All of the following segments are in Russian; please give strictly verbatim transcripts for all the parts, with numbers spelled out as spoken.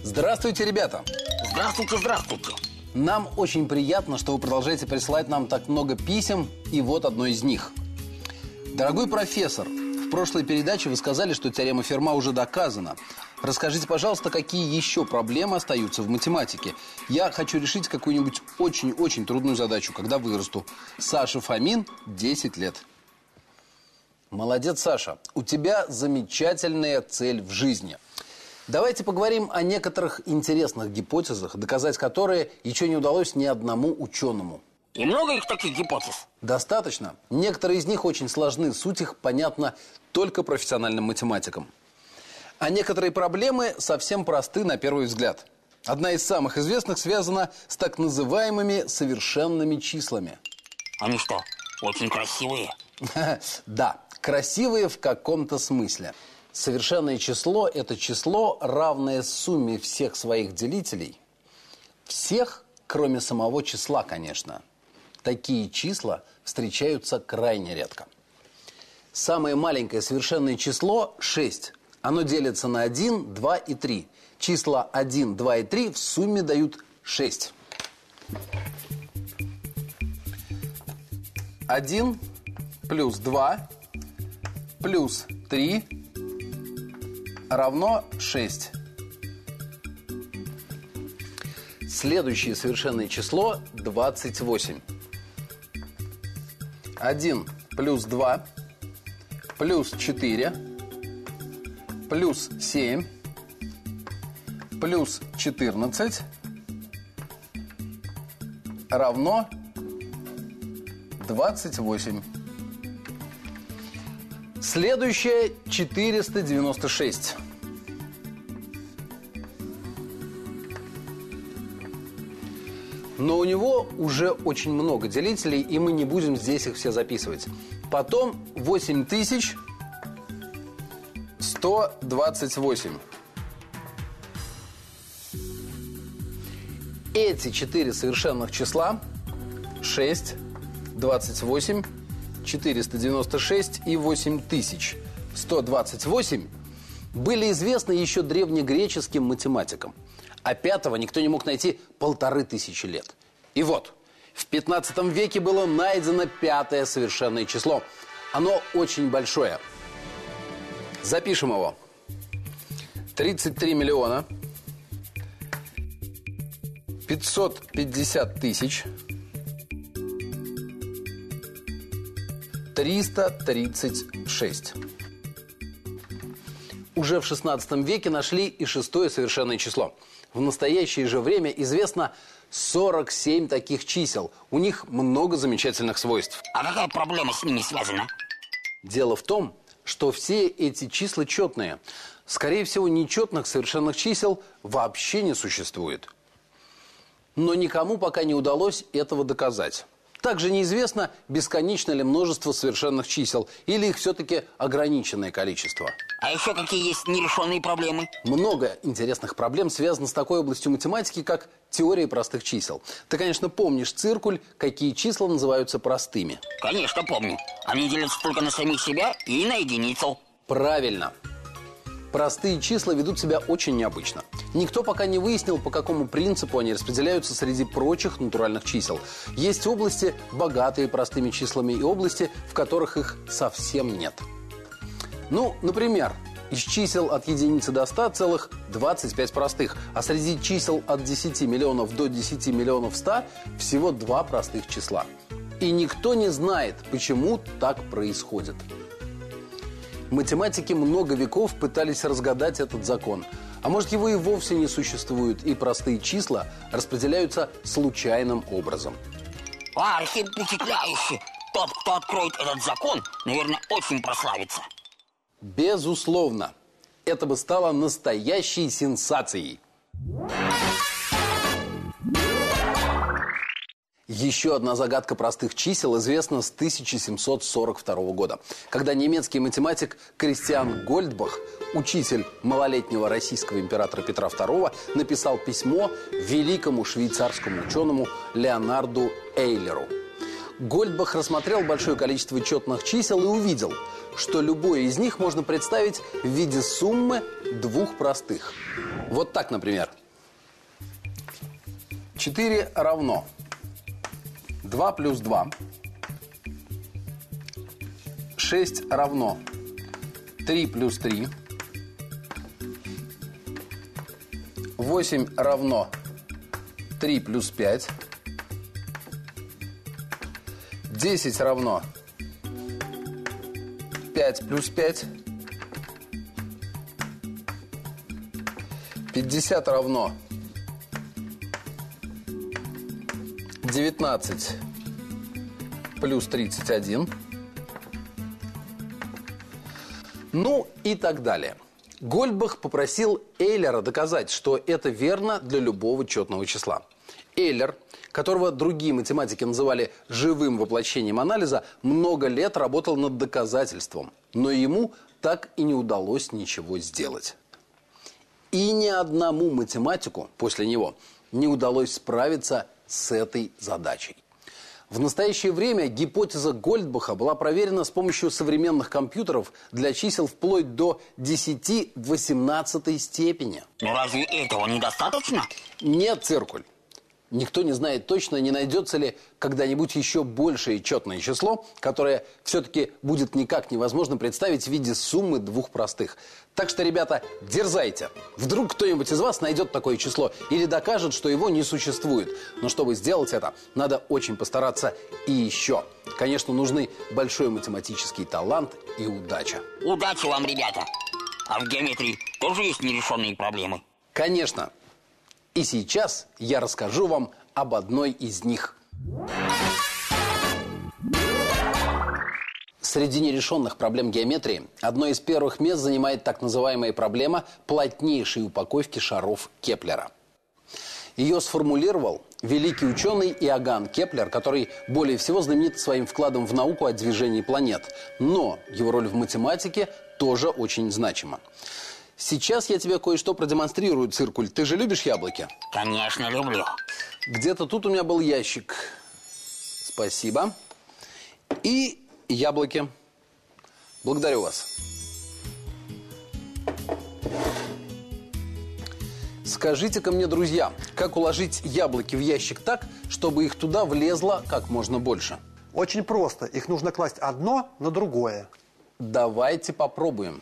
Здравствуйте, ребята! Здравствуйте, здравствуйте! Нам очень приятно, что вы продолжаете присылать нам так много писем, и вот одно из них. Дорогой профессор, в прошлой передаче вы сказали, что теорема Ферма уже доказана. Расскажите, пожалуйста, какие еще проблемы остаются в математике? Я хочу решить какую-нибудь очень-очень трудную задачу, когда вырасту. Саша Фомин, десять лет. Молодец, Саша. У тебя замечательная цель в жизни. Давайте поговорим о некоторых интересных гипотезах, доказать которые еще не удалось ни одному ученому. И много их таких гипотез? Достаточно. Некоторые из них очень сложны, суть их понятна только профессиональным математикам. А некоторые проблемы совсем просты на первый взгляд. Одна из самых известных связана с так называемыми совершенными числами. Они что, очень красивые? Да, красивые в каком-то смысле. Совершенное число – это число, равное сумме всех своих делителей. Всех, кроме самого числа, конечно. Такие числа встречаются крайне редко. Самое маленькое совершенное число – шесть. Оно делится на один, два и три. Числа один, два и три в сумме дают шесть. один плюс два плюс три равно шесть. Следующее совершенное число – двадцать восемь. один плюс два плюс четыре плюс семь плюс четырнадцать равно двадцать восемь. Следующее – четыреста девяносто шесть. Но у него уже очень много делителей, и мы не будем здесь их все записывать. Потом восемь тысяч сто двадцать восемь. Эти четыре совершенных числа – шесть, двадцать восемь, четыреста девяносто шесть и восемь тысяч сто двадцать восемь были известны еще древнегреческим математикам. А пятого никто не мог найти полторы тысячи лет. И вот, в пятнадцатом веке было найдено пятое совершенное число. Оно очень большое. Запишем его. тридцать три миллиона пятьсот пятьдесят тысяч триста тридцать шесть. Уже в шестнадцатом веке нашли и шестое совершенное число. В настоящее же время известно сорок семь таких чисел. У них много замечательных свойств. А какая проблема с ними связана? Дело в том, что все эти числа четные. Скорее всего, нечетных совершенных чисел вообще не существует. Но никому пока не удалось этого доказать. Также неизвестно, бесконечно ли множество совершенных чисел, или их все-таки ограниченное количество. А еще какие есть нерешенные проблемы? Много интересных проблем связано с такой областью математики, как теория простых чисел. Ты, конечно, помнишь циркуль, какие числа называются простыми. Конечно, помню. Они делятся только на самих себя и на единицу. Правильно. Простые числа ведут себя очень необычно. Никто пока не выяснил, по какому принципу они распределяются среди прочих натуральных чисел. Есть области, богатые простыми числами, и области, в которых их совсем нет. Ну, например, из чисел от единицы до ста целых двадцать пять простых, а среди чисел от десяти миллионов до десяти миллионов ста всего два простых числа. И никто не знает, почему так происходит. Математики много веков пытались разгадать этот закон. А может, его и вовсе не существует, и простые числа распределяются случайным образом. А, Архип впечатляющий. Тот, кто откроет этот закон, наверное, очень прославится. Безусловно. Это бы стало настоящей сенсацией. Еще одна загадка простых чисел известна с тысяча семьсот сорок второго года, когда немецкий математик Кристиан Гольдбах, учитель малолетнего российского императора Петра второго, написал письмо великому швейцарскому ученому Леонарду Эйлеру. Гольдбах рассмотрел большое количество четных чисел и увидел, что любое из них можно представить в виде суммы двух простых. Вот так, например. четыре равно два плюс два. шесть равно три плюс три. восемь равно три плюс пять. десять равно пять плюс пять. пятьдесят равно девятнадцать плюс тридцать один. Ну и так далее. Гольдбах попросил Эйлера доказать, что это верно для любого четного числа. Эйлер, которого другие математики называли живым воплощением анализа, много лет работал над доказательством, но ему так и не удалось ничего сделать. И ни одному математику после него не удалось справиться с этой задачей. В настоящее время гипотеза Гольдбаха была проверена с помощью современных компьютеров для чисел вплоть до десяти в восемнадцатой степени. Но разве этого недостаточно? Нет, Циркуль. Никто не знает точно, не найдется ли когда-нибудь еще большее четное число, которое все-таки будет никак невозможно представить в виде суммы двух простых. Так что, ребята, дерзайте. Вдруг кто-нибудь из вас найдет такое число или докажет, что его не существует. Но чтобы сделать это, надо очень постараться и еще. Конечно, нужны большой математический талант и удача. Удачи вам, ребята. А в геометрии тоже есть нерешенные проблемы? Конечно. И сейчас я расскажу вам об одной из них. Среди нерешенных проблем геометрии одно из первых мест занимает так называемая проблема плотнейшей упаковки шаров Кеплера. Ее сформулировал великий ученый Иоганн Кеплер, который более всего знаменит своим вкладом в науку о движении планет. Но его роль в математике тоже очень значима. Сейчас я тебе кое-что продемонстрирую, Циркуль. Ты же любишь яблоки? Конечно, люблю. Где-то тут у меня был ящик. Спасибо. И яблоки. Благодарю вас. Скажите-ка мне, друзья, как уложить яблоки в ящик так, чтобы их туда влезло как можно больше? Очень просто. Их нужно класть одно на другое. Давайте попробуем.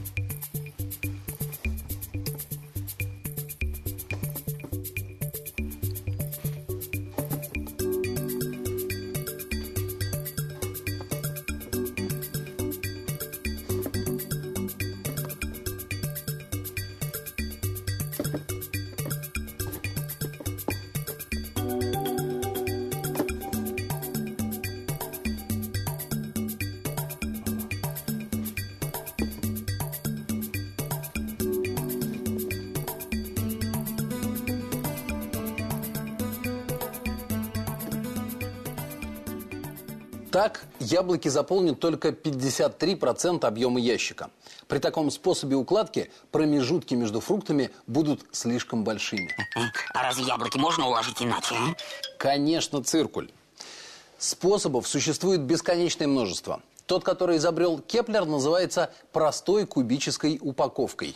Так, яблоки заполнят только пятьдесят три процента объема ящика. При таком способе укладки промежутки между фруктами будут слишком большими. А разве яблоки можно уложить иначе? А? Конечно, Циркуль. Способов существует бесконечное множество. Тот, который изобрел Кеплер, называется простой кубической упаковкой.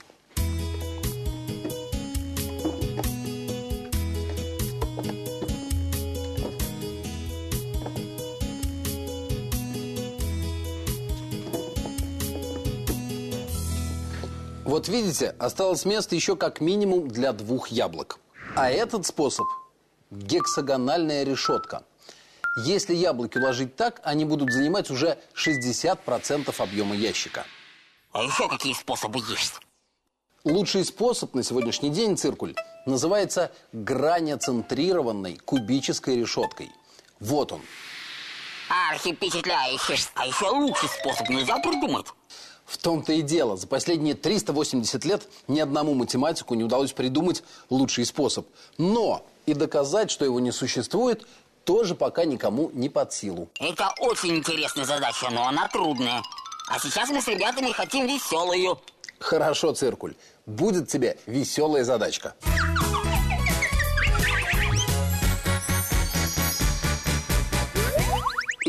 Вот видите, осталось место еще как минимум для двух яблок. А этот способ – гексагональная решетка. Если яблоки уложить так, они будут занимать уже шестьдесят процентов объема ящика. А еще какие способы есть? Лучший способ на сегодняшний день, Циркуль, называется границентрированной кубической решеткой. Вот он. Архивпечатляюще. А еще лучший способ нельзя придумать? В том-то и дело. За последние триста восемьдесят лет ни одному математику не удалось придумать лучший способ. Но и доказать, что его не существует, тоже пока никому не под силу. Это очень интересная задача, но она трудная. А сейчас мы с ребятами хотим веселую. Хорошо, Циркуль. Будет тебе веселая задачка.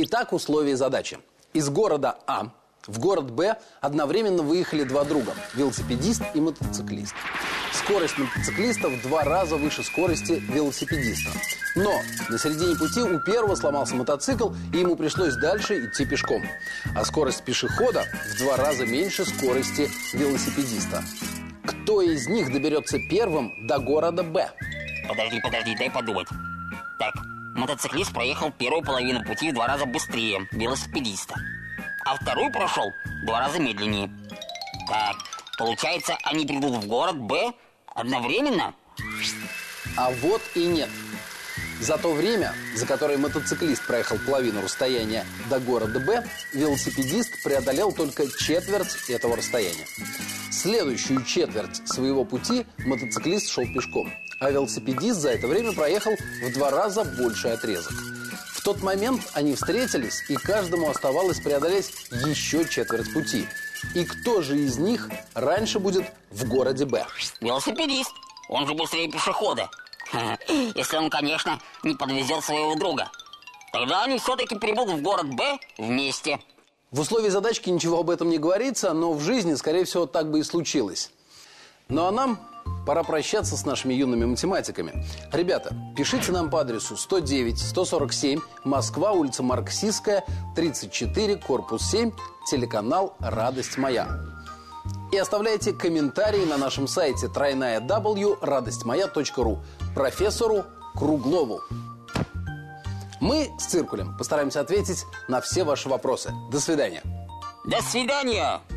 Итак, условия задачи. Из города А в город Б одновременно выехали два друга – велосипедист и мотоциклист. Скорость мотоциклиста в два раза выше скорости велосипедиста. Но на середине пути у первого сломался мотоцикл, и ему пришлось дальше идти пешком. А скорость пешехода в два раза меньше скорости велосипедиста. Кто из них доберется первым до города Б? Подожди, подожди, дай подумать. Так, мотоциклист проехал первую половину пути в два раза быстрее велосипедиста, а вторую прошел в два раза медленнее. Так, получается, они придут в город Б одновременно? А вот и нет. За то время, за которое мотоциклист проехал половину расстояния до города Б, велосипедист преодолел только четверть этого расстояния. Следующую четверть своего пути мотоциклист шел пешком, а велосипедист за это время проехал в два раза больший отрезок. В тот момент они встретились, и каждому оставалось преодолеть еще четверть пути. И кто же из них раньше будет в городе Б? Велосипедист. Он же быстрее пешехода. Если он, конечно, не подвезет своего друга. Тогда они все-таки прибудут в город Б вместе. В условии задачки ничего об этом не говорится, но в жизни, скорее всего, так бы и случилось. Ну а нам пора прощаться с нашими юными математиками. Ребята, пишите нам по адресу сто девять сто сорок семь, Москва, улица Марксистская, тридцать четыре, корпус семь, телеканал «Радость моя». И оставляйте комментарии на нашем сайте тройная дабл ю радость моя точка ру профессору Круглову. Мы с Циркулем постараемся ответить на все ваши вопросы. До свидания. До свидания.